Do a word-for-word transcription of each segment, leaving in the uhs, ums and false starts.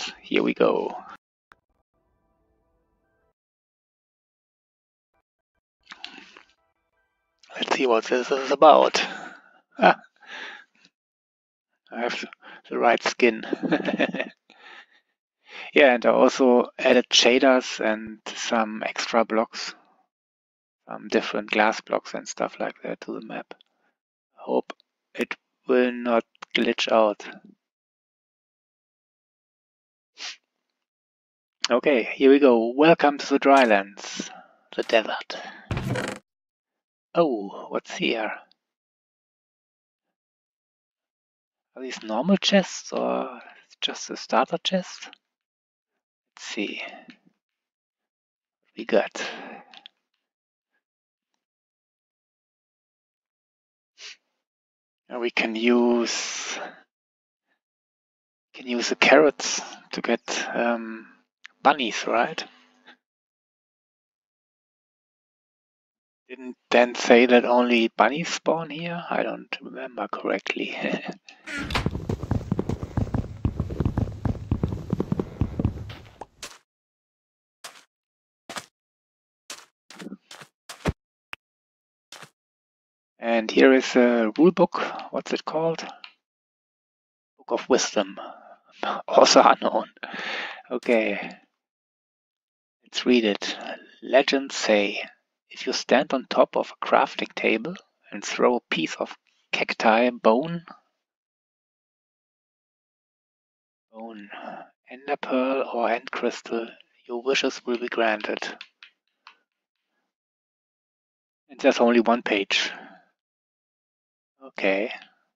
Drylands. Here we go. Let's see what this is about. Ah, I have the right skin. Yeah, and I also added shaders and some extra blocks, some different glass blocks and stuff like that to the map. Hope it will not glitch out. Okay, here we go. Welcome to the Drylands, the desert. Oh, what's here? Are these normal chests or just a starter chest? Let's see. What we got. And we can use can use the carrots to get um, bunnies, right? Didn't Dan say that only bunnies spawn here? I don't remember correctly. And here is a rule book. What's it called? Book of Wisdom. Also unknown. Okay. Let's read it. Legends say, if you stand on top of a crafting table and throw a piece of cacti bone, bone, ender pearl or end crystal, your wishes will be granted. And there's only one page. Okay.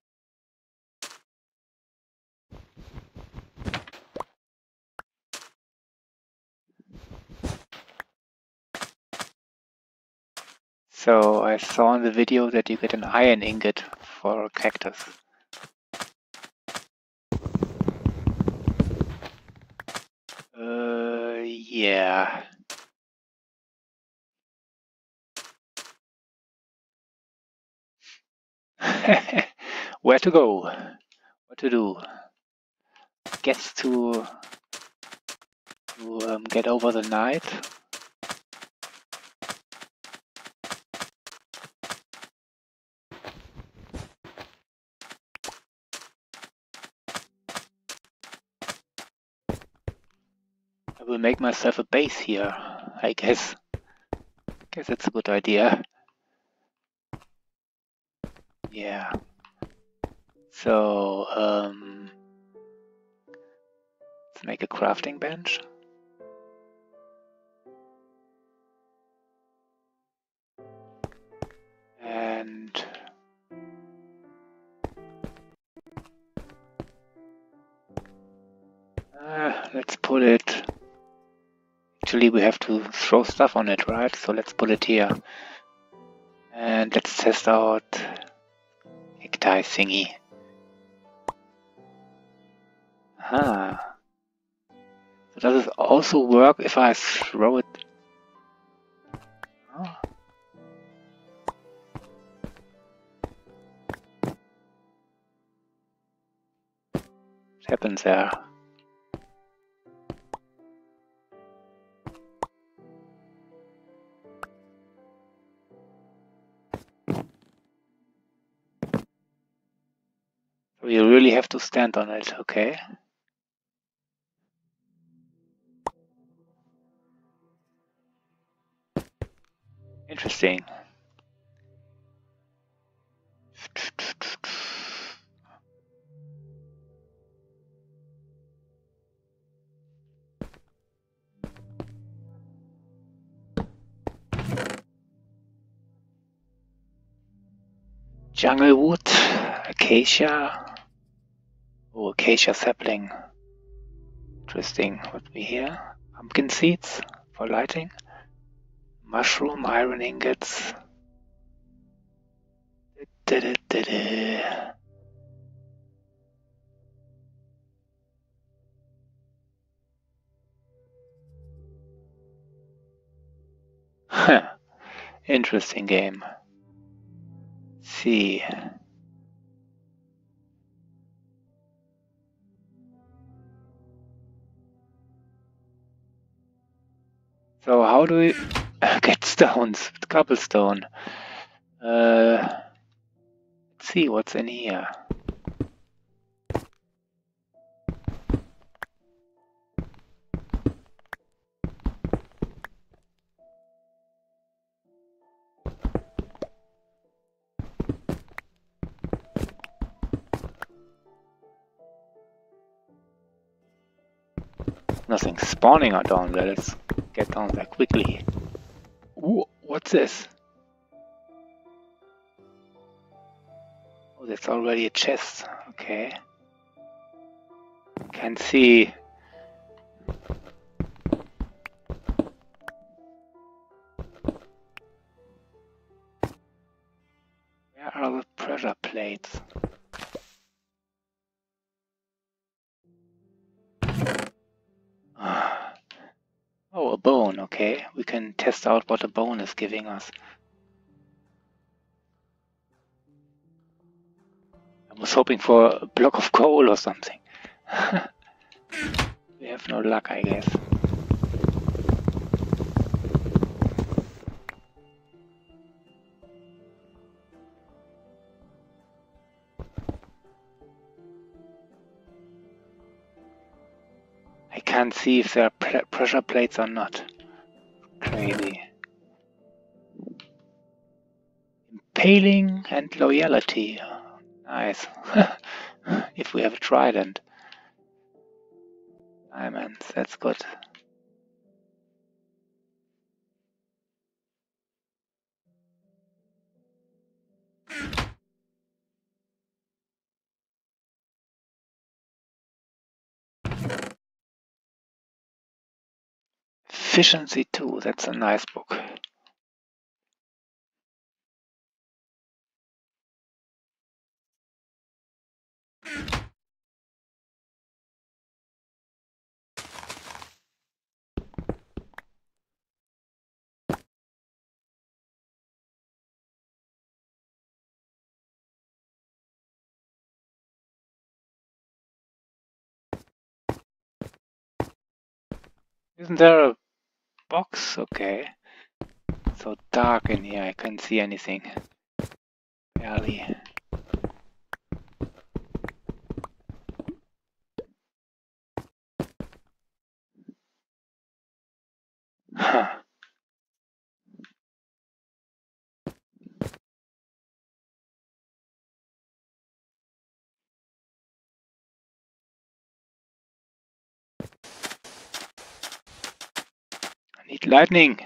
So I saw in the video that you get an iron ingot for a cactus. Uh, yeah. Where to go? What to do? Guess to, to um, get over the night. I will make myself a base here, I guess. Guess it's a good idea. Yeah. So, um, let's make a crafting bench. And uh, let's put it. Actually, we have to throw stuff on it, right? So let's put it here. And let's test out cacti thingy. Ah. So does it also work if I throw it? Oh. What happens there? So you really have to stand on it, okay? Interesting. Jungle wood, acacia. Oh, acacia sapling. Interesting. What we hear? Pumpkin seeds for lighting. Mushroom, iron ingots. Da, da, da, da. Huh. Interesting game. Let's see. So how do we get stones? Cobblestone. Uh, let's see what's in here. Nothing spawning out down there. Let's get down there quickly. Ooh, what's this? Oh, that's already a chest. Okay. Can see. Where are the pressure plates? Oh, a bone, okay. We can test out what a bone is giving us. I was hoping for a block of coal or something. We have no luck, I guess. I can't see if there are pressure plates or not. Crazy. Impaling and loyalty. Nice. If we have a trident. Diamonds, that's good. Efficiency two, that's a nice book. Isn't there a box? Okay. So dark in here, I can't see anything. Barely. Huh. I need lightning.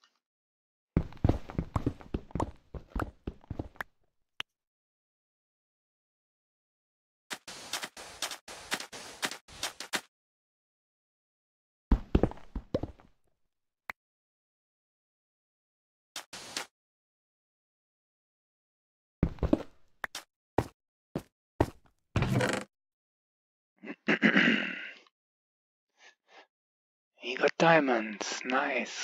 You got diamonds, nice.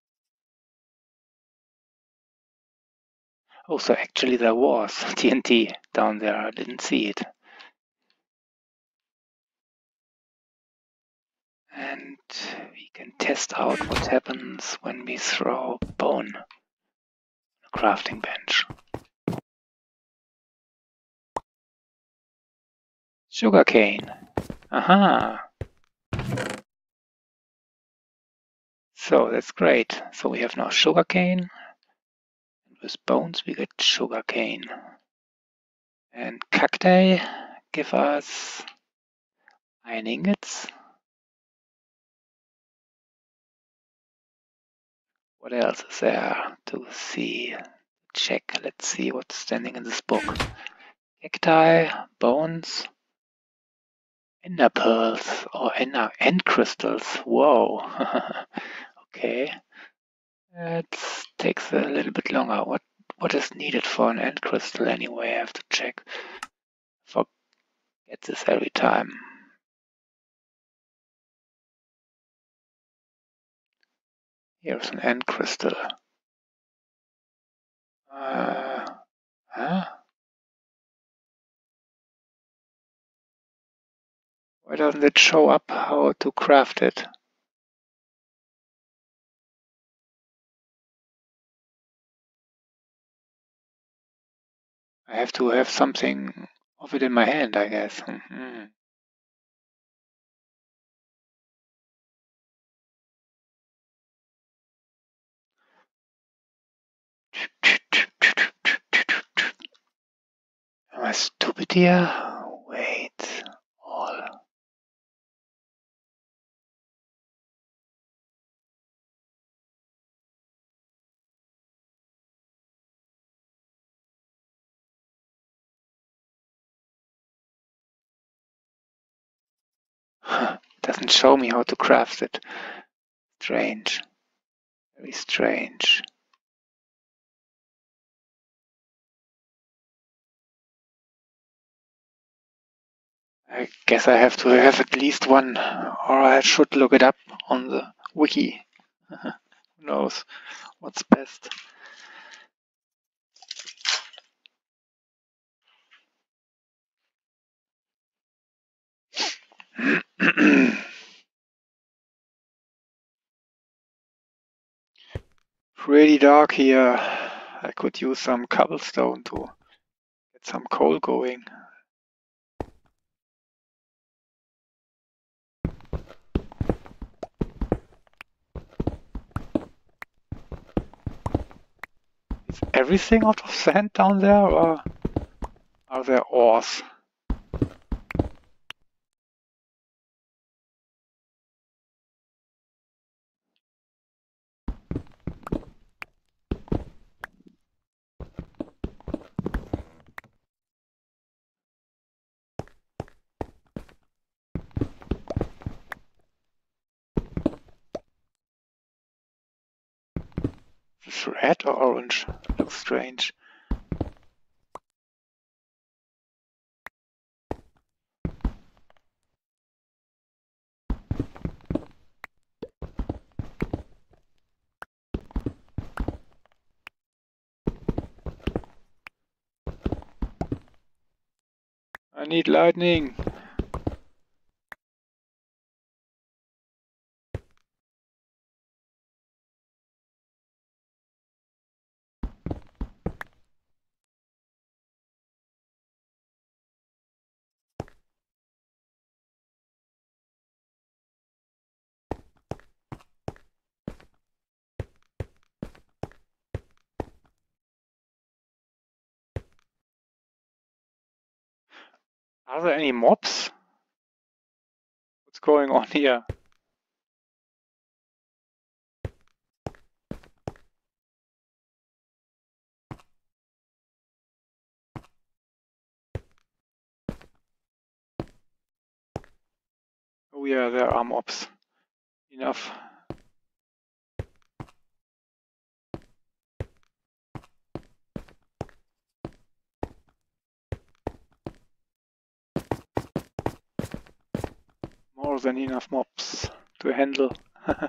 Oh, so actually there was T N T down there, I didn't see it. And we can test out what happens when we throw bone on a crafting bench. Sugarcane. Aha. So that's great. So we have now sugarcane. And with bones we get sugarcane. And cacti give us iron ingots. What else is there to see? Check. Let's see what's standing in this book. Cacti, bones, ender pearls or ender end crystals. Whoa. Okay. It takes a little bit longer. What what is needed for an end crystal anyway? I have to check. Forget this every time. Here's an end crystal. Uh, huh? Why doesn't it show up how to craft it? I have to have something of it in my hand, I guess. Mm-hmm. Am I stupid here? Wait. All. Doesn't show me how to craft it. Strange. Very strange. I guess I have to have at least one, or I should look it up on the wiki. Who knows what's best? Pretty dark here. I could use some cobblestone to get some coal going. Is everything out of sand down there, or are there ores? Is this red or orange? It looks strange. I need lightning. Are there any mobs? What's going on here? Oh yeah, there are mobs. Enough. More than enough mobs to handle. uh,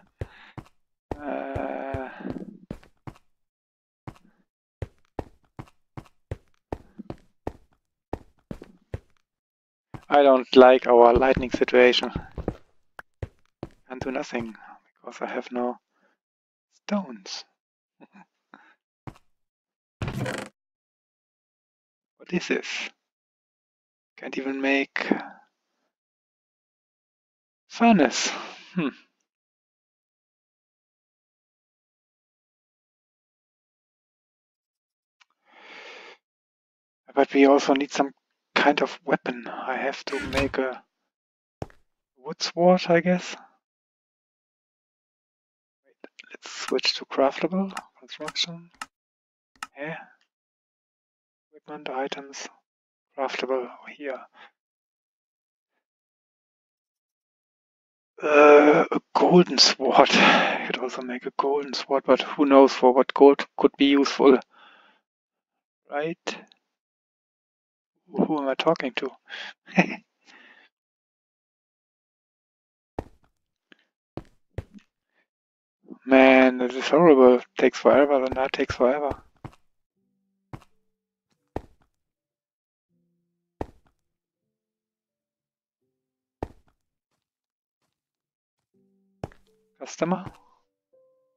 I don't like our lightning situation. Can't do nothing because I have no stones. What is this? Can't even make furnace. Hmm. But we also need some kind of weapon. I have to make a wood sword, I guess. Wait, let's switch to craftable construction. Yeah. Equipment items. Craftable here. Uh, a golden sword. I could also make a golden sword, but who knows for what gold could be useful. Right? Who am I talking to? Man, this is horrible. Takes forever, and that takes forever. Customer?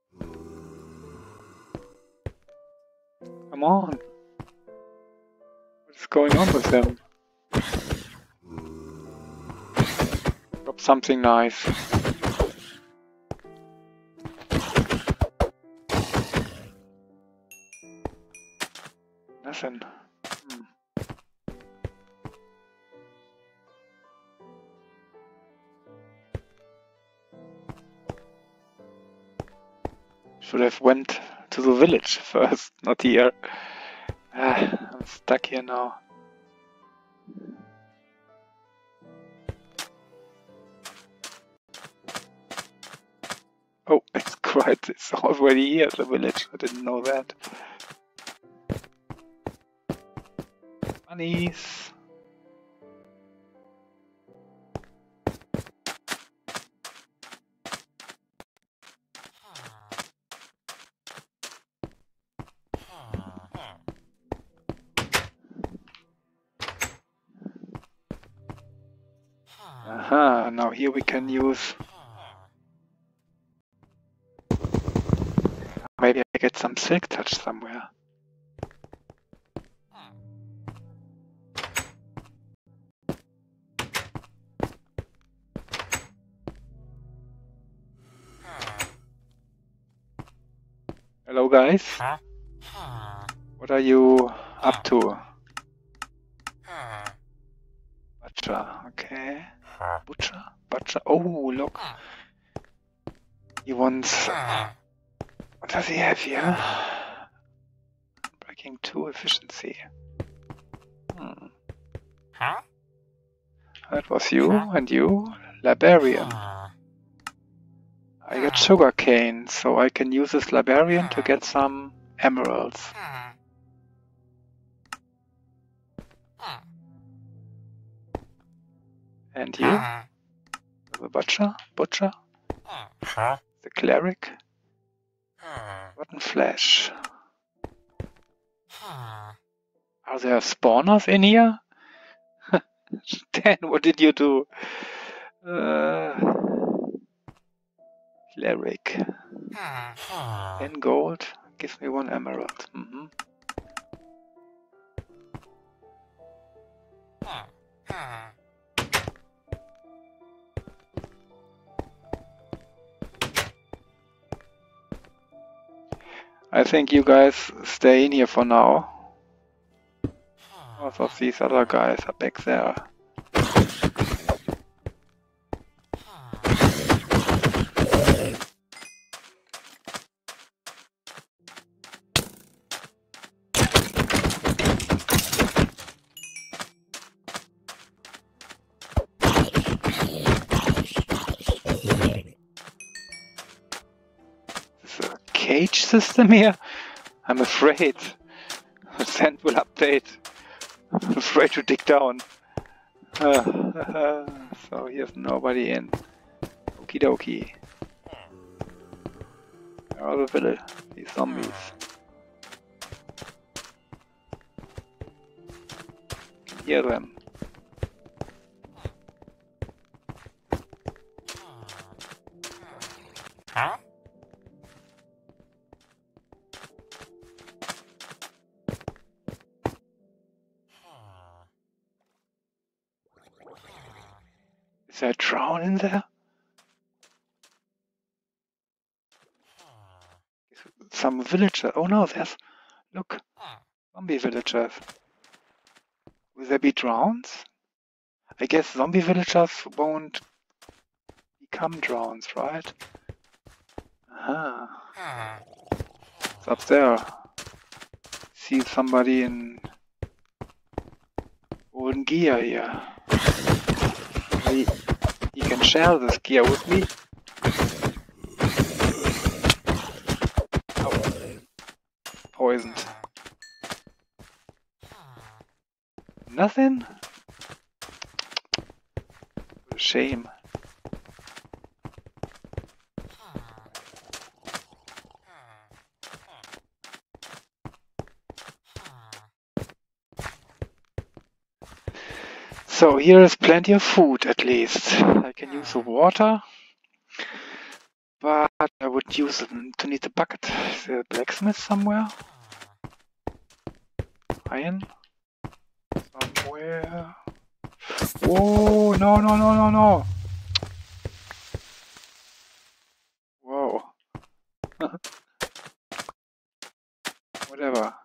Come on. going on with him? Drop something nice. Nothing. Hmm. Should have went to the village first, not here. Ah, I'm stuck here now. Oh, it's quite, it's already here, the village. I didn't know that. Bunnies. Aha, now here we can use... Maybe I get some silk touch somewhere. Hello guys. What are you up to? Butcher, okay. Butcher? Butcher? Oh, look. He wants... What does he have here? Breaking two efficiency. Hmm. That was you and you. Librarian. I got sugar cane, so I can use this librarian to get some emeralds. And you? The butcher? Butcher? The cleric? Rotten flesh. Are there spawners in here? Dan, what did you do? Uh, cleric. ten gold. Gives me one emerald. Mm-hmm. I think you guys stay in here for now. Most of these other guys are back there. Cage system here? I'm afraid. The sand will update. I'm afraid to dig down. Uh, uh, so here's nobody in. Okie dokie. Where are the village? These zombies. I can hear them. Huh? Is there a drown in there? Some villager. Oh no, there's... Look. Zombie villagers. Will there be drowns? I guess zombie villagers won't become drowns, right? Aha. It's up there. See somebody in golden gear here. He, he can share this gear with me. Oh. Poisoned. Nothing? What a shame. So here is plenty of food at least. I can use the water, but I would use it to need the bucket. Is there a blacksmith somewhere? Iron? Where? Oh, no, no, no, no, no. Whoa. Whatever.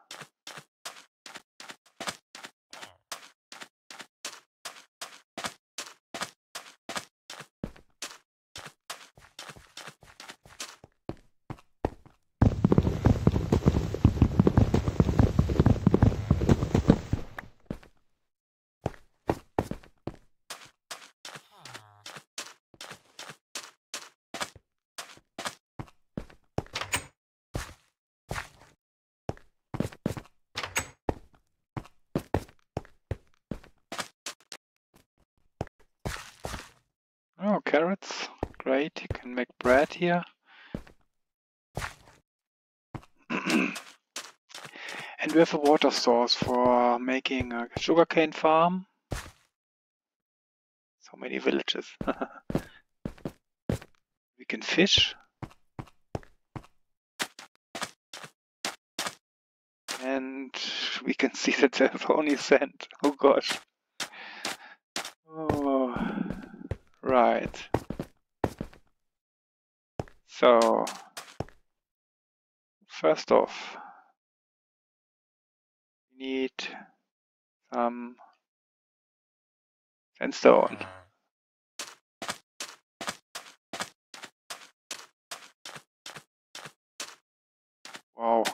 Oh, carrots. Great, you can make bread here. And we have a water source for making a sugarcane farm. So many villages. We can fish. And we can see that there's only sand. Oh gosh. Oh, right. So, first off, we need some sandstone. Wow.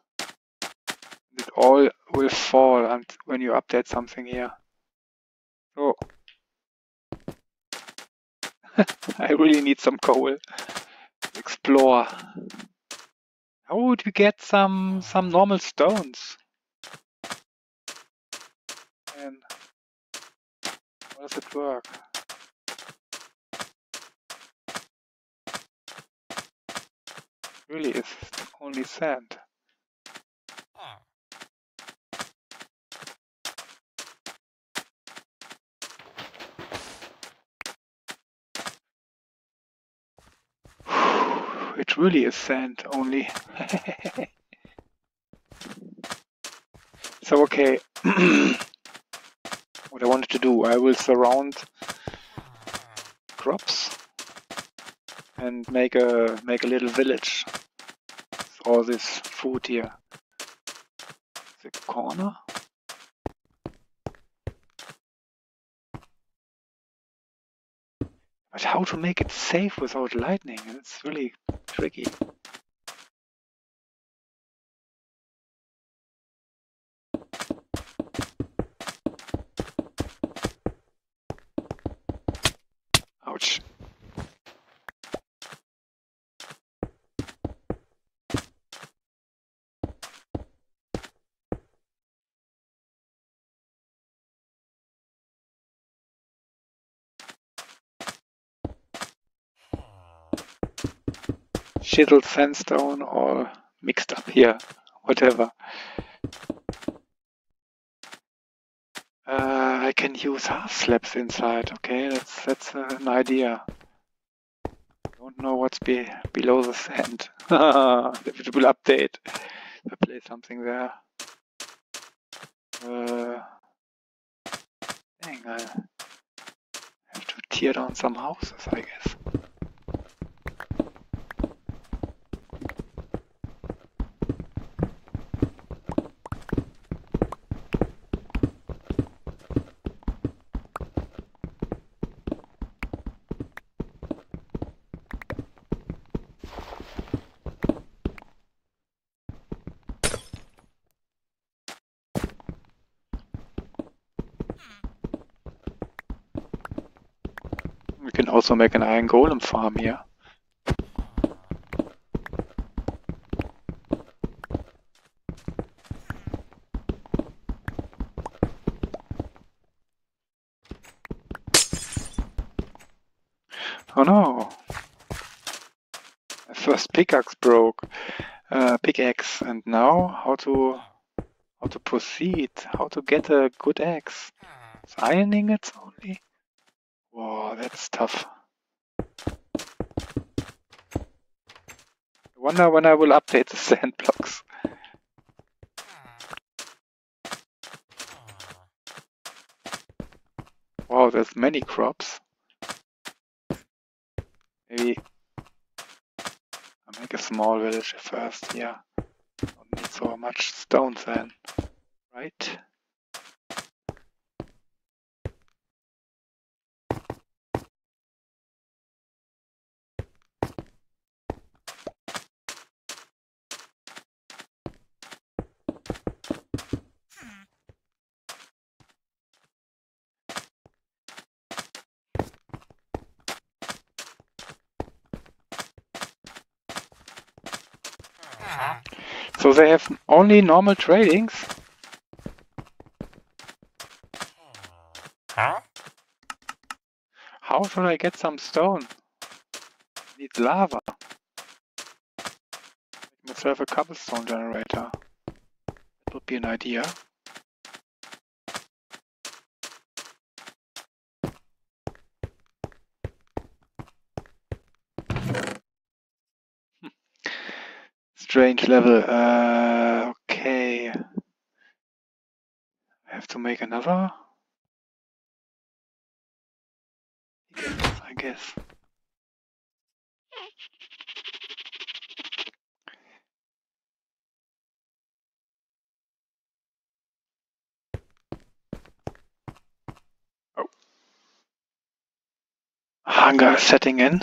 It all will fall and when you update something here. So, I really need some coal to explore. How would we get some some normal stones? And how does it work? Really, it's only sand. It really is sand only. So okay, what I wanted to do, I will surround crops and make a make a little village. All this food here. The corner. But how to make it safe without lightning? It's really tricky. Ouch. Chiseled sandstone all mixed up here, whatever. Uh, I can use half slabs inside. Okay, that's that's uh, an idea. Don't know what's be below the sand. It will update. I play something there. Uh, dang, I have to tear down some houses, I guess. We can also make an iron golem farm here. Oh no! My first pickaxe broke. Uh, pickaxe, and now how to how to proceed? How to get a good axe? It's ironing it only. Whoa, that's tough. I wonder when I will update the sand blocks. wow, there's many crops. Maybe I'll make a small village first, yeah. Don't need so much stones then, right? So they have only normal tradings? Huh? How should I get some stone? Need lava. Make myself a cobblestone generator. That would be an idea. Strange level. Uh, okay. I have to make another. I guess. Oh. Hunger setting in.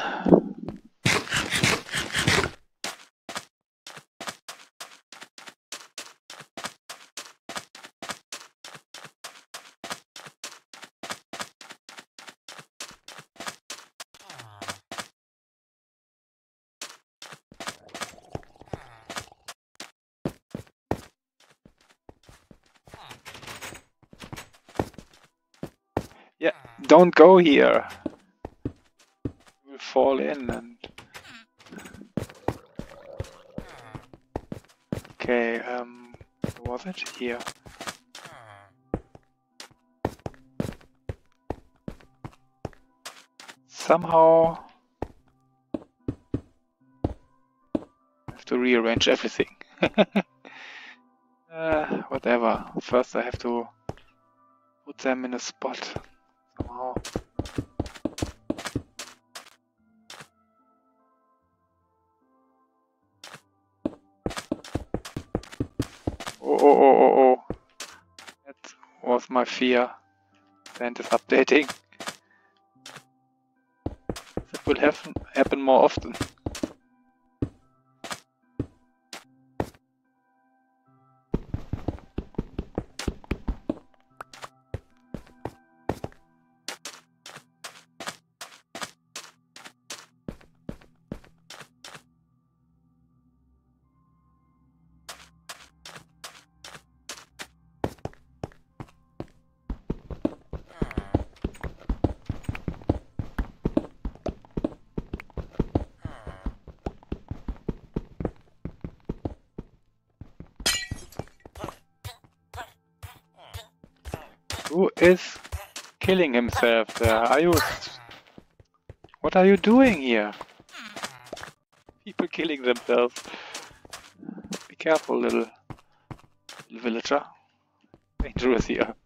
Yeah, don't go here. You will fall in and... Okay, um... where was it? Here. Somehow... I have to rearrange everything. uh, whatever. First I have to put them in a spot. Somehow. Oh, oh, oh, oh, oh. That was my fear. Sand is updating. That will happen, happen more often. Who is killing himself there? Are you... What are you doing here? People killing themselves. Be careful, little, little villager. Dangerous here.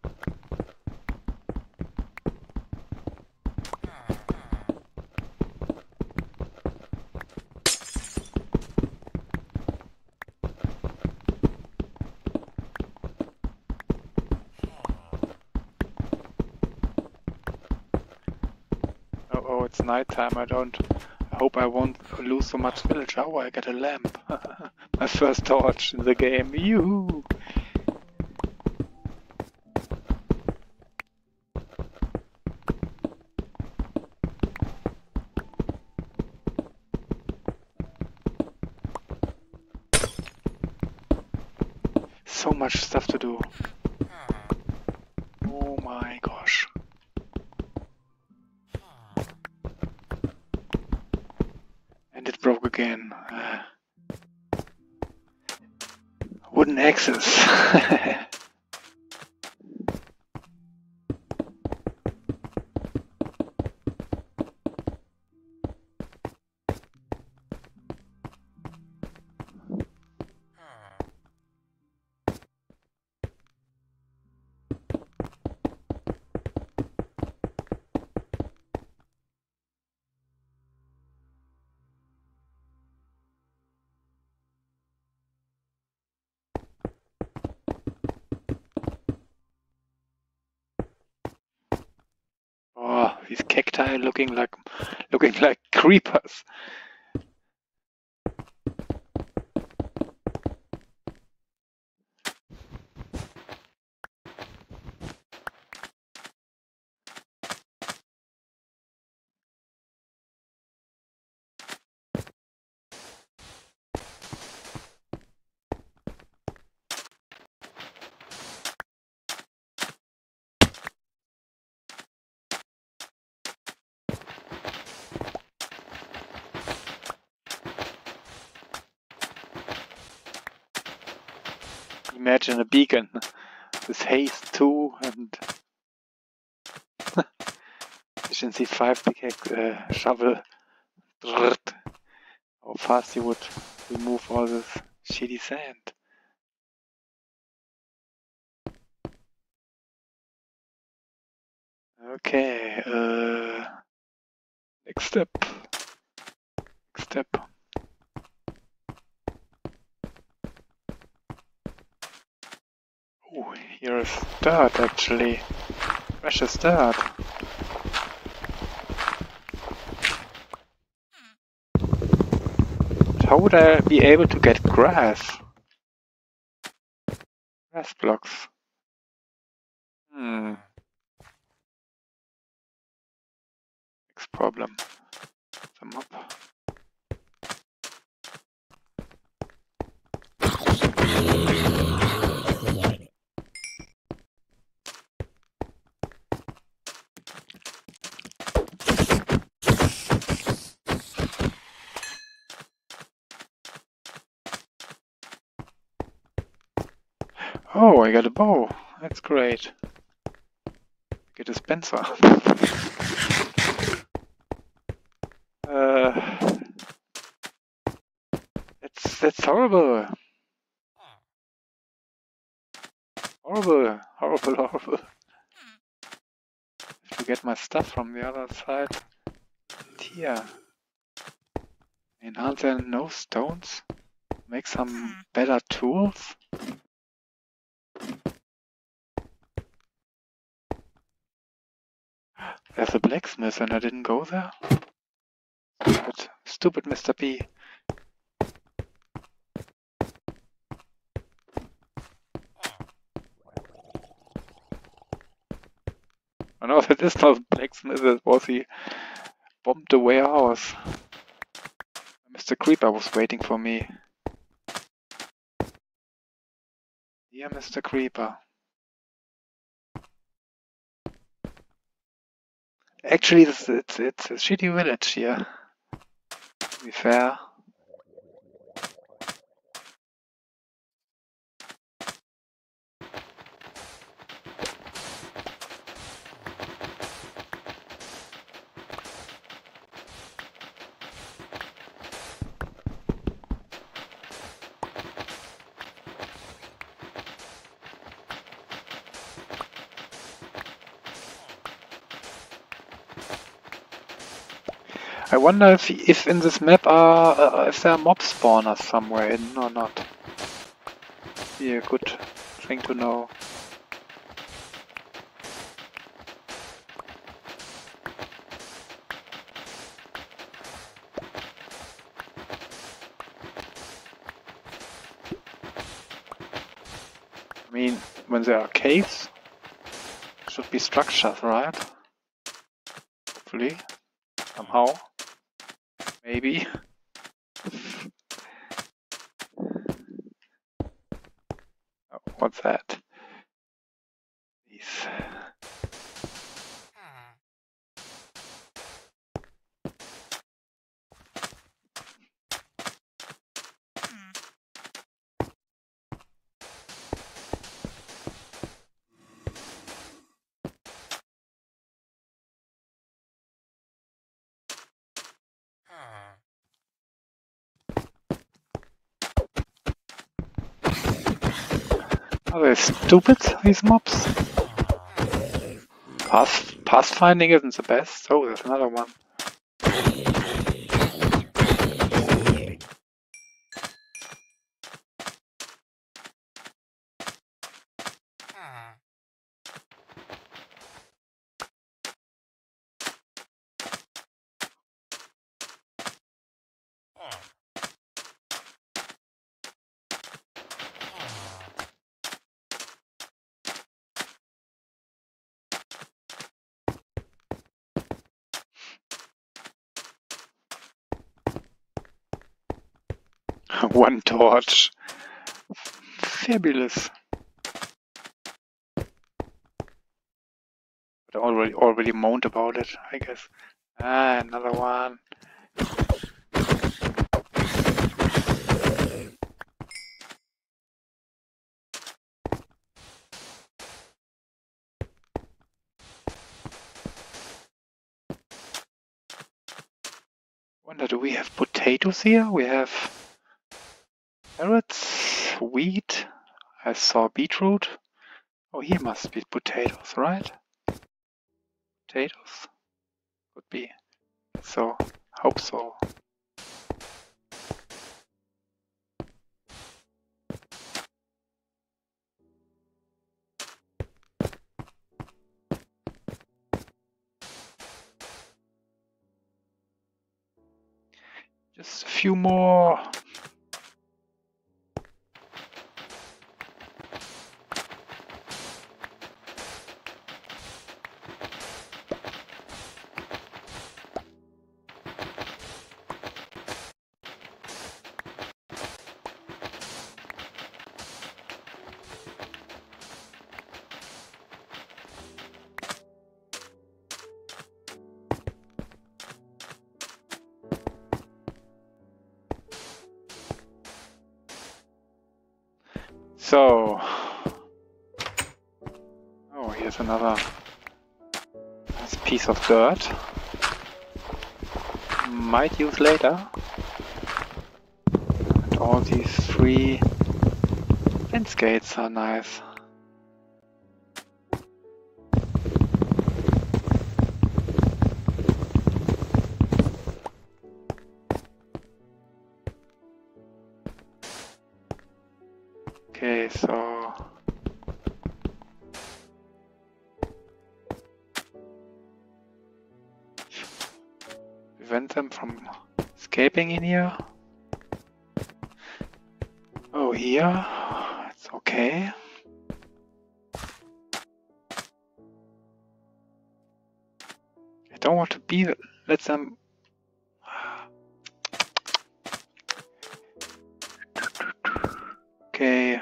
Oh, oh, it's nighttime. I don't... I hope I won't lose so much village. Oh, I get a lamp. My first torch in the game. Yoo-hoo! So much stuff to do. Oh my gosh. And it broke again. Uh, wooden axes. these cacti looking like looking like creepers. Imagine a beacon with haste two and efficiency five pickaxe uh, shovel. How fast you would remove all this shitty sand. Okay, uh, next step. Next step. Oh, here is dirt actually. Precious dirt. But how would I be able to get grass? Grass blocks. Hmm. Next problem. Them up. Oh, I got a bow. That's great. Get a Spencer. uh, that's that's horrible. Horrible, horrible, horrible. Have to get my stuff from the other side. Here. Enhance and no stones. Make some better tools. There's a blacksmith and I didn't go there. Stupid, stupid Mister P. Oh no, that is not blacksmith, that was he bombed the warehouse. Mister Creeper was waiting for me. Yeah, Mister Creeper. Actually, it's, it's, it's a shitty village here. To be fair. I wonder if if in this map are uh, if there are mob spawners somewhere in or not. Be a good thing to know. I mean, when there are caves, should be structures, right? Hopefully, somehow, maybe. Oh, what's that? These. Are they stupid, these mobs? Path, pathfinding isn't the best. Oh, there's another one. One torch. Fabulous. But I already already moaned about it, I guess. Ah, another one. Wonder, do we have potatoes here? We have carrots, wheat. I saw beetroot. Oh, here must be potatoes, right? Potatoes? Could be. So, hope so. Just a few more. So, oh, here's another nice piece of dirt. Might use later. And all these three fence gates are nice. Okay, so prevent them from escaping in here. Oh, here it's okay. I don't want to be let them. Okay.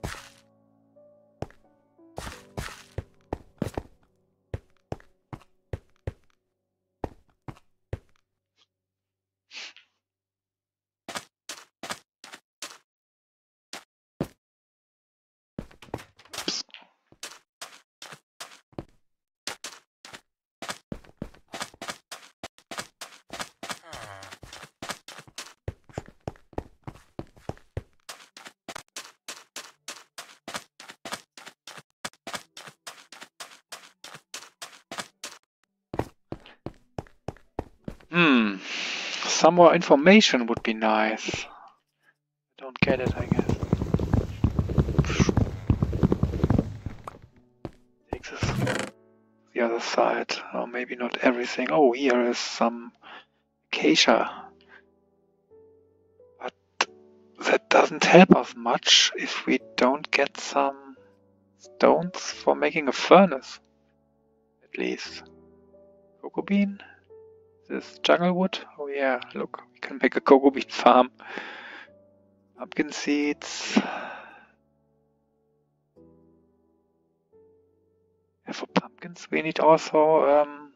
Hmm. Some more information would be nice. I don't get it, I guess. Takes us to the other side. Or maybe not everything. Oh, here is some acacia. But that doesn't help us much if we don't get some stones for making a furnace. At least. Cocoa bean? This jungle wood? Oh yeah, look, we can make a cocoa bean farm. Pumpkin seeds. Yeah, for pumpkins we need also um,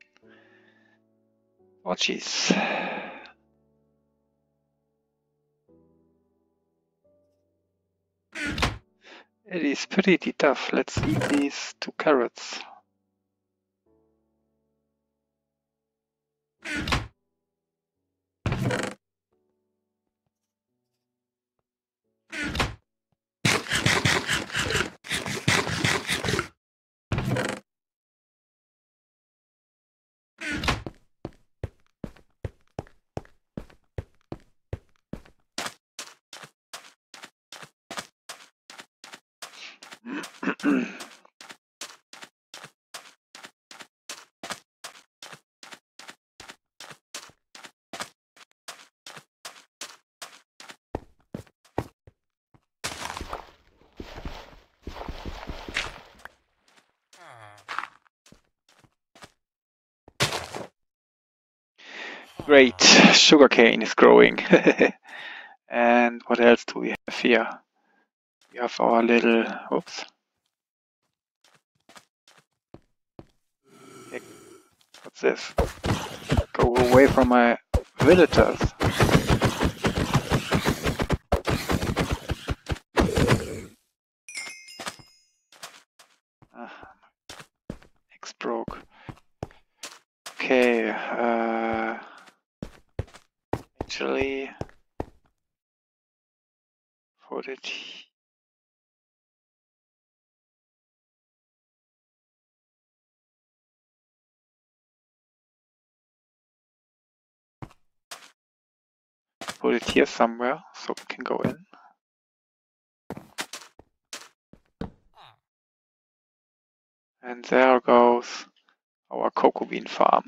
orchies. It is pretty tough. Let's eat these two carrots. Great, sugarcane is growing. And what else do we have here? We have our little, oops. Okay. What's this? Go away from my villagers. Ah, X broke. Okay, uh, actually, put it here. Put it here somewhere so we can go in. And there goes our cocoa bean farm.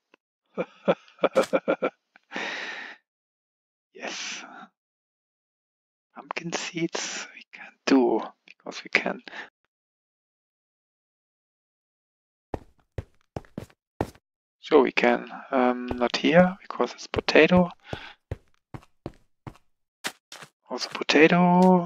Yes. Pumpkin seeds we can't do because we can. Sure we can. Um, not here because it's potato. Also potato.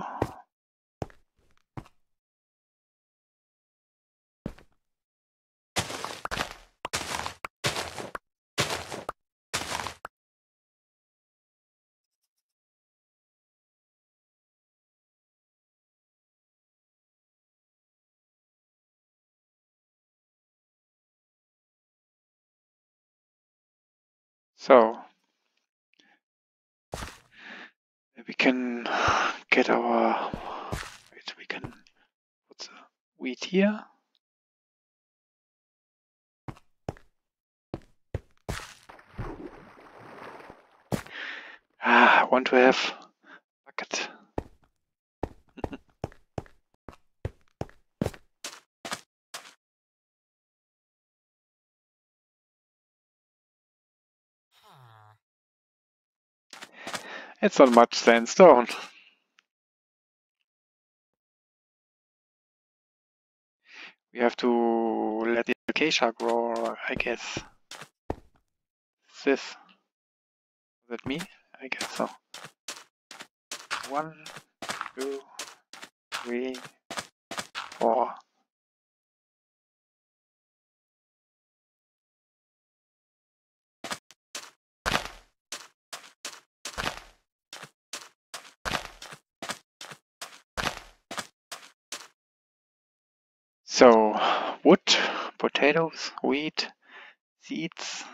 So we can get our, wait, we can put the wheat here. Ah, I want to have a bucket. It's not much sandstone. We have to let the acacia grow, I guess. Is this? Is that me? I guess so. One, two, three, four. So, wood, potatoes, wheat, seeds.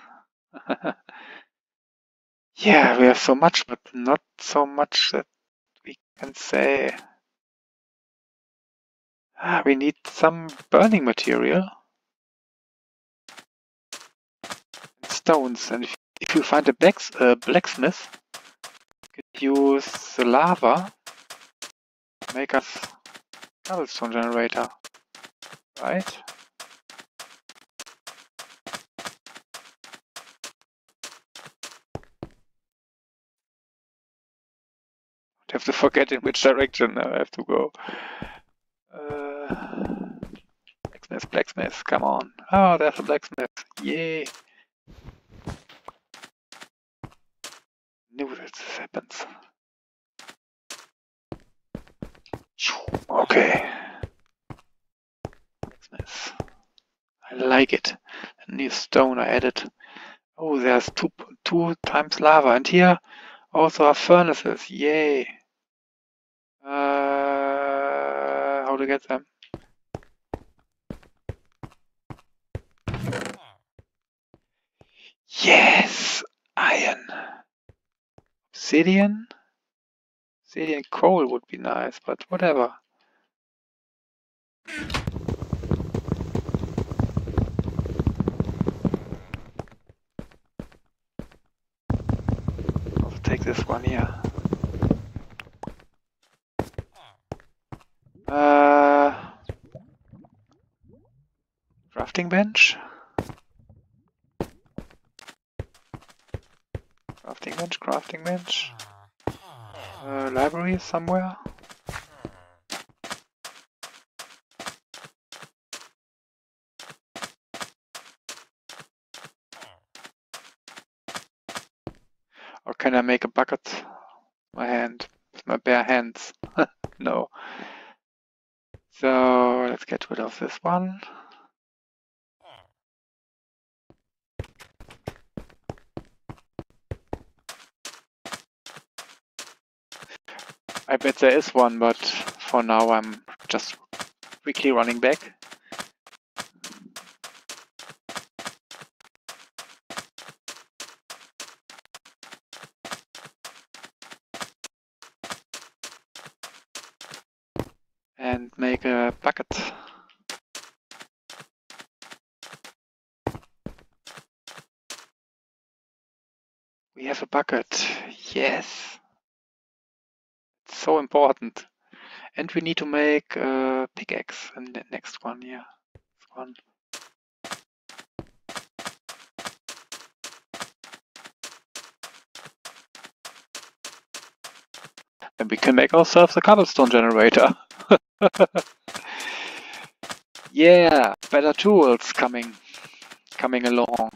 Yeah, we have so much, but not so much that we can say. Ah, we need some burning material. And stones. And if, if you find a blacks, uh, blacksmith, you could use the lava to make us cobblestone generator. Right? I have to forget in which direction I have to go. Uh, blacksmith, blacksmith, come on. Oh, there's a blacksmith. Yay. Knew that this happens. Okay. Blacksmith. I like it. A new stone I added. Oh, there's two, two times lava. And here also are furnaces. Yay. Uh, how to get them? Yes! Iron. Obsidian? Obsidian coal would be nice, but whatever. I'll take this one here. Uh, crafting bench? Crafting bench, crafting bench. Uh, library somewhere? Or can I make a bucket my hand, with my bare hands. No. So let's get rid of this one. I bet there is one, but for now I'm just quickly running back. And make a bucket. We have a bucket. Yes. It's so important. And we need to make a pickaxe in the next one here. This one. And we can make ourselves a cobblestone generator. Yeah, better tools coming, coming along.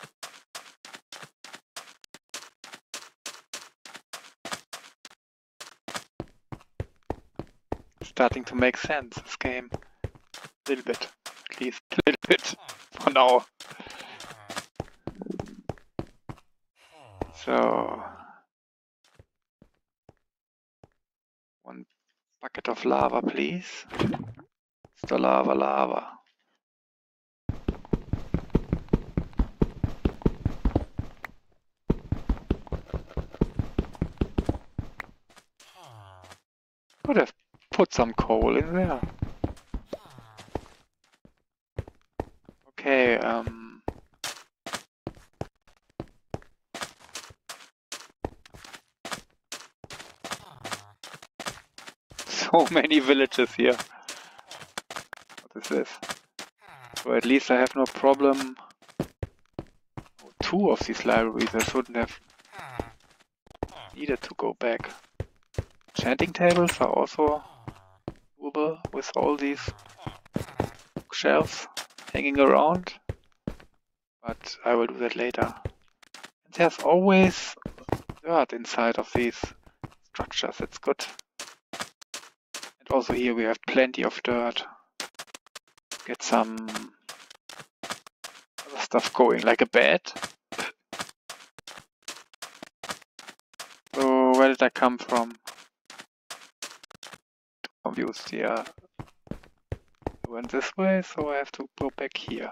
Starting to make sense, this game. A little bit, at least a little bit, for now. So, one bucket of lava, please. It's the lava, lava. Could have put some coal in there. Okay, um... so many villages here. What is this? So at least I have no problem. Oh, two of these libraries, I shouldn't have needed to go back. Enchanting tables are also doable with all these shelves hanging around, but I will do that later. And there's always dirt inside of these structures, it's good. And also here we have plenty of dirt. Get some other stuff going, like a bed. So where did I come from? Confused here. I went this way, so I have to go back here.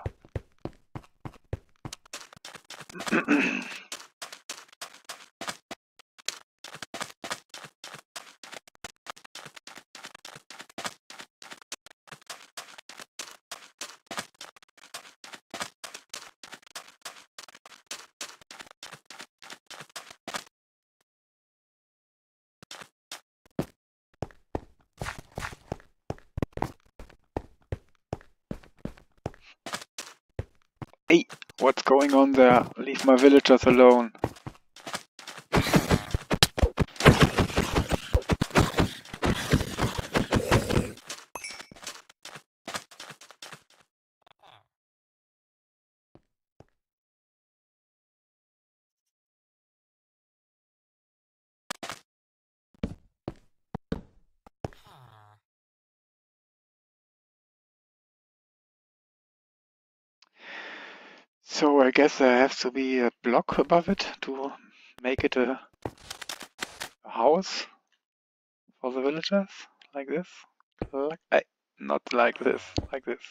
Hey, what's going on there? Leave my villagers alone. So I guess there has to be a block above it to make it a, a house for the villagers, like this. Like, eh, not like this, like this.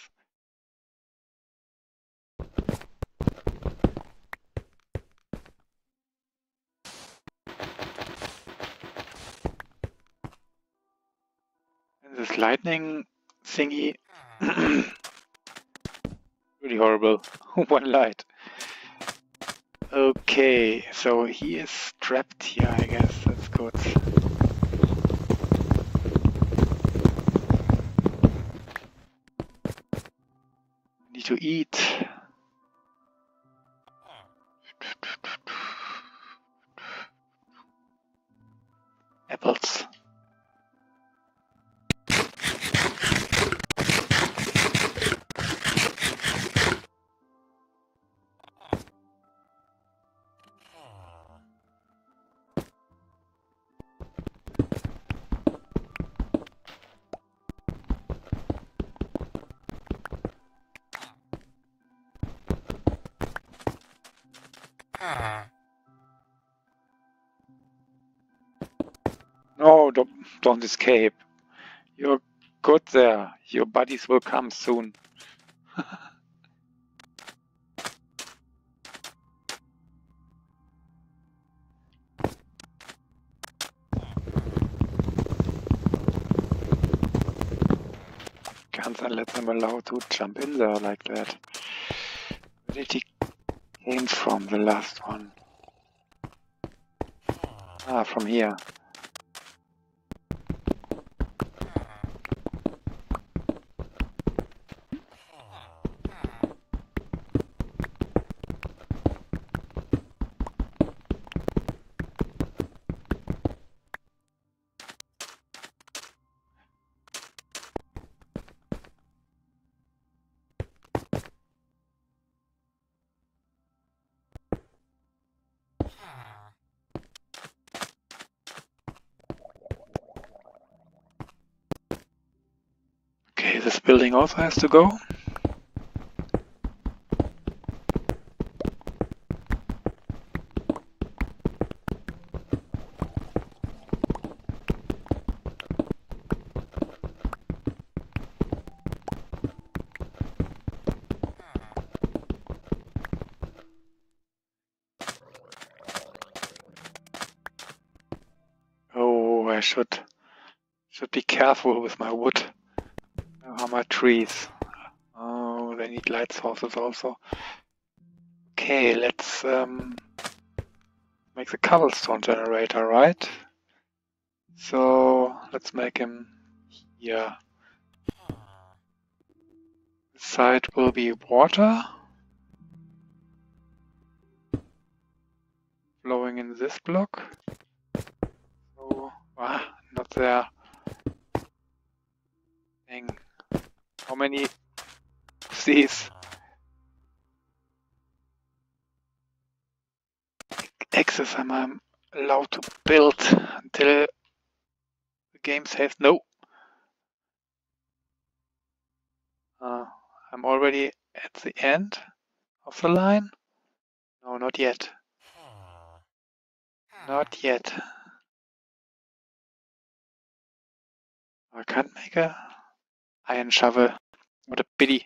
And this lightning thingy, really horrible. One light. Okay, so he is trapped here, I guess. That's good. Need to eat. Apples. No, don't, don't escape. You're good there. Your buddies will come soon. Can't I let them allow to jump in there like that? Where did he came from, the last one? Ah, from here. Okay, this building also has to go. Oh, I should should be careful with my wood. There are my trees. Oh, they need light sources also. Okay, let's um, make the cobblestone generator, right? So let's make him here. The side will be water flowing in this block. So ah, not there. Dang. How many of these axes am I allowed to build until the game says no? Uh, I'm already at the end of the line? No, not yet. Not yet. I can't make a iron shovel. What a pity.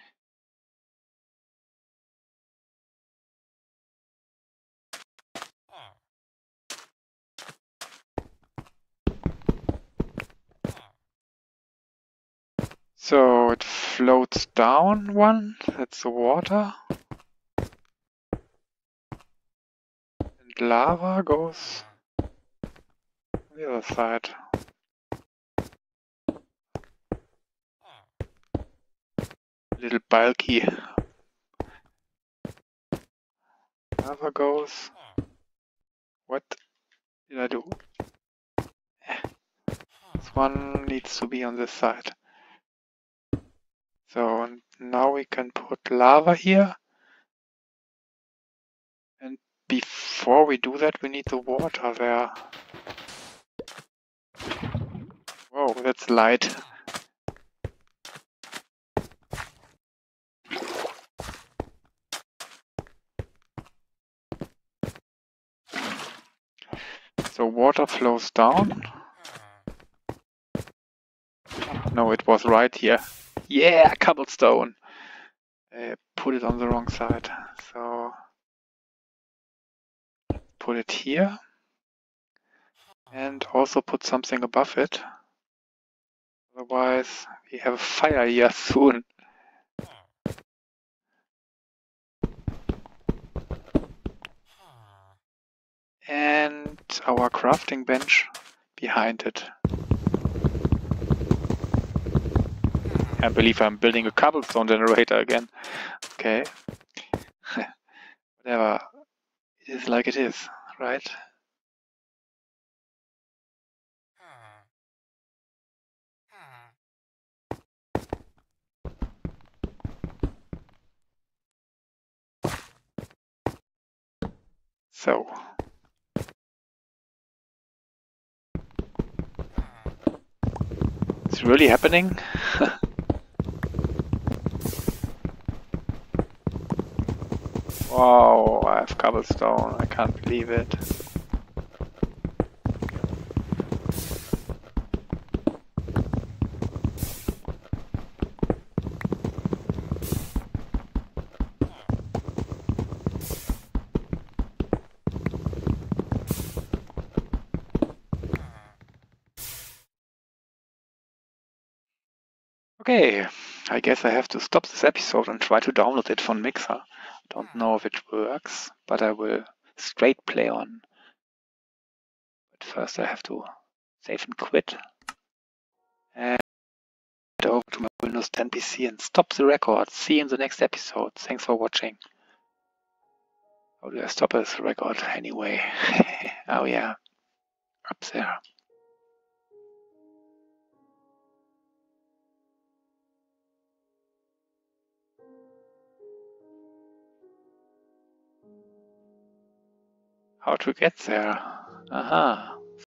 So it floats down one, that's the water. And lava goes on the other side. A little bulky. Lava goes. What did I do? This one needs to be on this side. So and now we can put lava here. And before we do that, we need the water there. Whoa, that's light. So water flows down. No, it was right here. Yeah, cobblestone. Uh, put it on the wrong side. So put it here. And also put something above it. Otherwise, we have a fire here soon. And our crafting bench behind it. Can't believe I'm building a cobblestone generator again. Okay. Whatever. It is like it is, right? So. It's really happening? Wow, I have cobblestone. I can't believe it. Okay, I guess I have to stop this episode and try to download it from Mixer. Don't know if it works, but I will straight play on. But first I have to save and quit. And head over to my Windows ten P C and stop the record. See you in the next episode. Thanks for watching. How do I stop this record anyway? Oh yeah, up there. How to get there? Aha.